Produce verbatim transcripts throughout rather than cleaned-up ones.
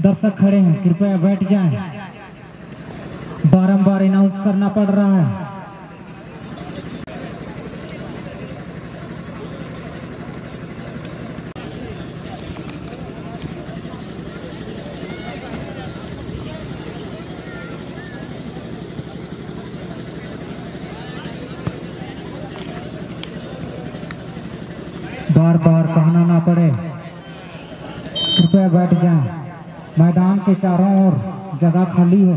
दर्शक खड़े हैं, कृपया बैठ जाएं। बारंबार अनाउंस करना पड़ रहा है। बार बार कहना ना पड़े, कृपया बैठ जाएं। मैदान के चारों ओर जगह खाली है।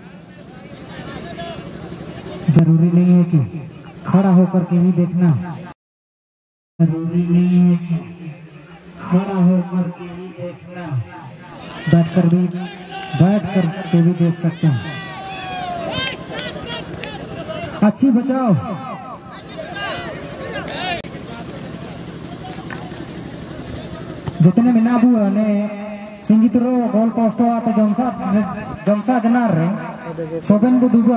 जरूरी नहीं है कि खड़ा होकर के ही देखना, जरूरी नहीं है कि खड़ा होकर के ही देखना, बैठकर भी बैठ कर के भी देख सकते हैं। अच्छी बचाओ। जितने मिनाबू ने सिंगितरो गोल कोस्टो आते जमसा जमसा जनार रे सोबेन बुदुबा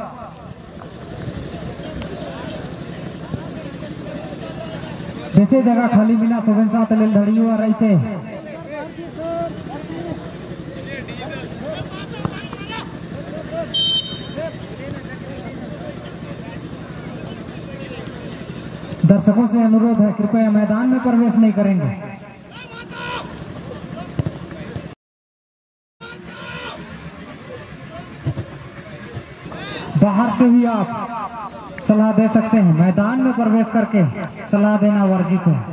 जैसे जगह खाली बिना सोबेन साथ ले धड़ी हुआ रही थे। दर्शकों से अनुरोध है, कृपया मैदान में प्रवेश नहीं करेंगे। बाहर से ही आप सलाह दे सकते हैं, मैदान में प्रवेश करके सलाह देना वर्जित है।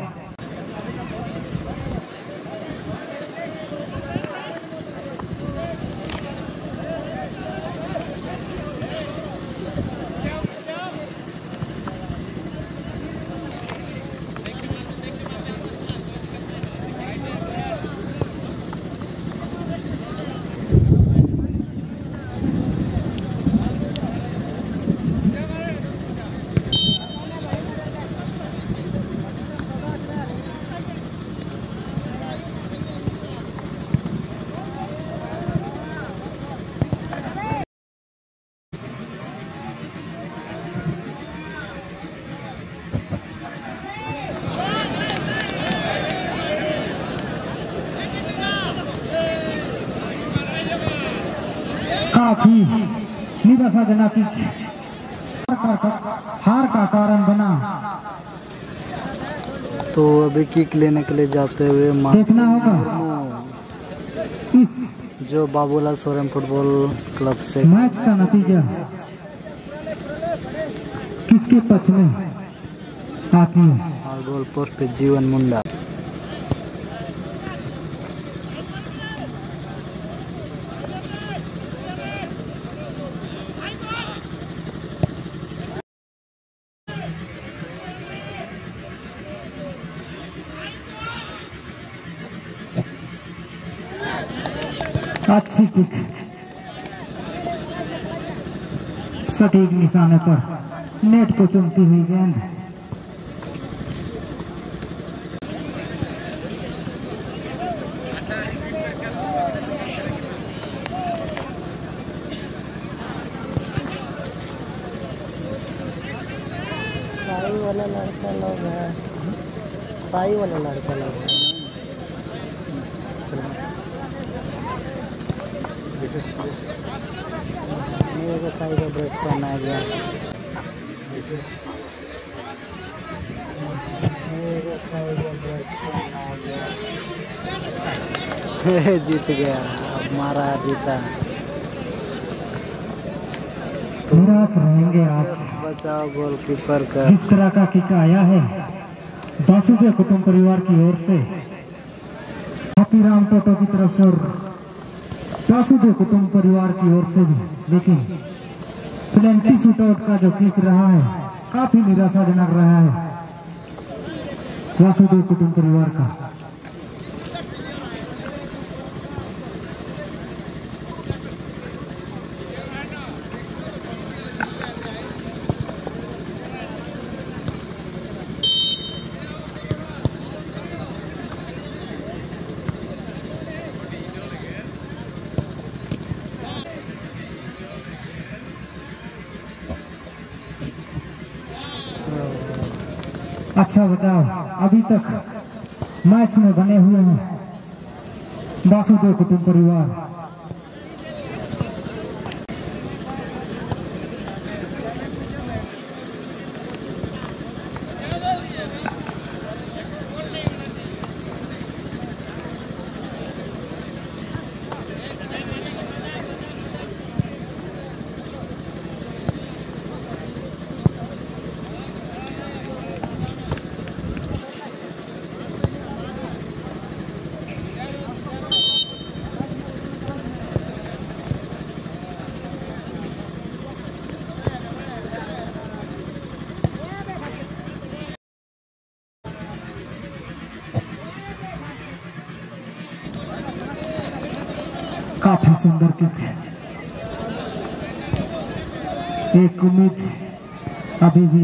काफी निराशाजनक की हार का कारण बना। तो अभी किक लेने के लिए जाते हुए देखना होगा इस जो बाबूलाल सोरेन फुटबॉल क्लब से मैच का नतीजा किसके पक्ष में आती है। और गोल पोस्ट पे जीवन मुंडा। अच्छी किक सटीक निशाने पर नेट को चुमती हुई गेंद। साई वाला लड़का लोग है, साई वाला लड़का लोग है। साई का ड्रेस पहना गया, जीत गया। अब मारा जीता। निराश रहेंगे आप। बचाओ गोलकीपर का। जिस तरह का किक आया है वासुदेव कुटुंब परिवार की ओर से, हाथीराम टोटो की तरफ से और वासुदेव कुटुंब परिवार की ओर से भी, लेकिन प्लेंटी शूटआउट का जो किक रहा है काफी निराशाजनक रहा है वासुदेव कुटुंब परिवार का। अच्छा बचाव अभी तक मैच में बने हुए हैं। वासुदेव कुटुंब परिवार काफी सुंदर किक, एक उम्मीद अभी भी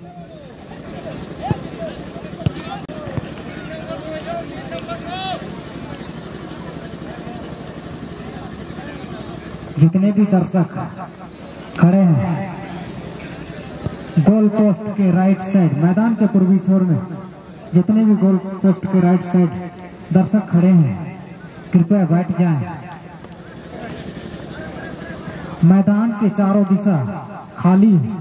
जितने भी दर्शक खड़े हैं गोल पोस्ट के राइट साइड, मैदान के पूर्वी छोर में जितने भी गोल पोस्ट के राइट साइड दर्शक खड़े हैं कृपया बैठ जाएं। मैदान के चारों दिशा खाली है।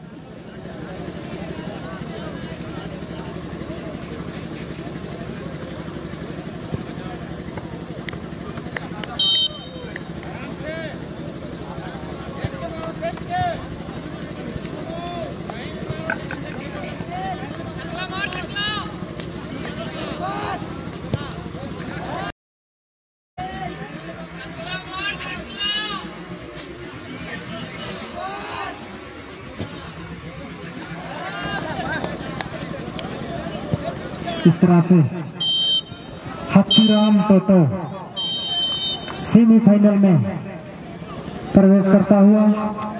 इस तरह से हत्तीराम टोटो सेमीफाइनल में प्रवेश करता हुआ